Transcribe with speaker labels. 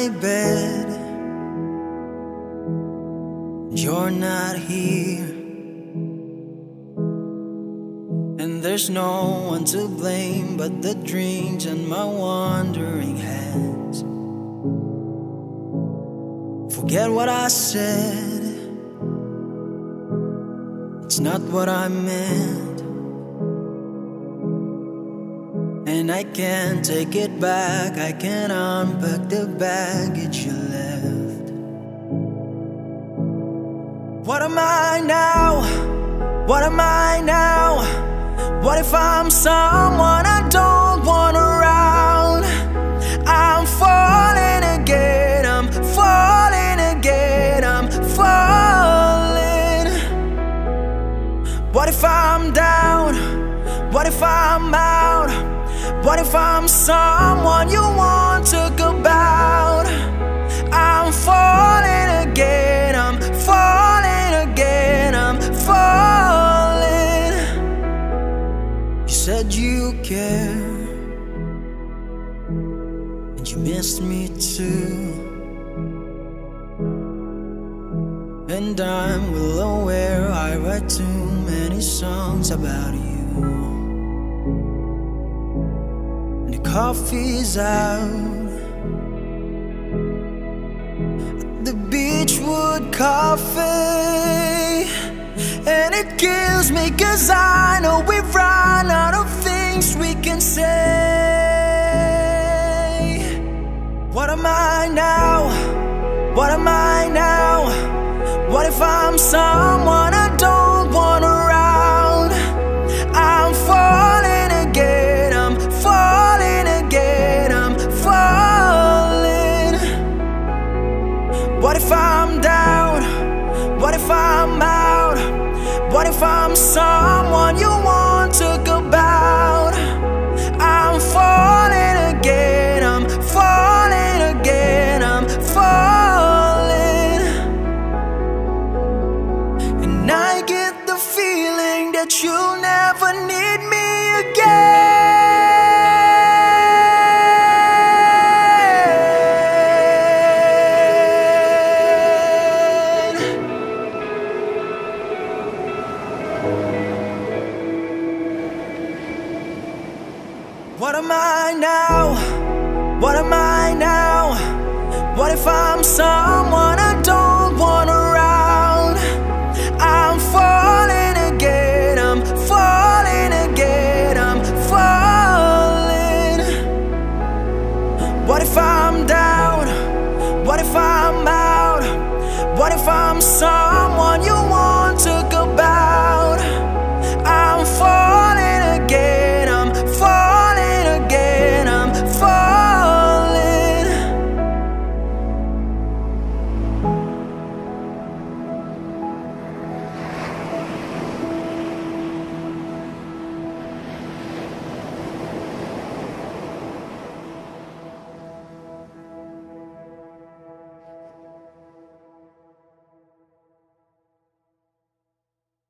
Speaker 1: my bed, you're not here, and there's no one to blame but the dreams and my wandering hands. Forget what I said, it's not what I meant, and I can't take it back. I can't unpack the baggage you left. What am I now? What am I now? What if I'm someone I don't want around? I'm falling again, I'm falling again, I'm falling. What if I'm down? What if I'm out? What if I'm someone you want to go about? I'm falling again, I'm falling again, I'm falling. You said you care, and you missed me too, and I'm well aware I write too many songs about you. Coffee's out at the Beechwood Cafe, and it kills me 'cause I know we've run out of things we can say. What am I now? What am I now? What if I'm someone I don't want around? I'm falling again, I'm falling again, I'm falling. What if I'm down? What if I'm out? What if I'm someone you want to go about? I'm falling again, I'm falling again, I'm falling. And I get the feeling that you'll never need me again. What am I now? What am I now? What if I'm someone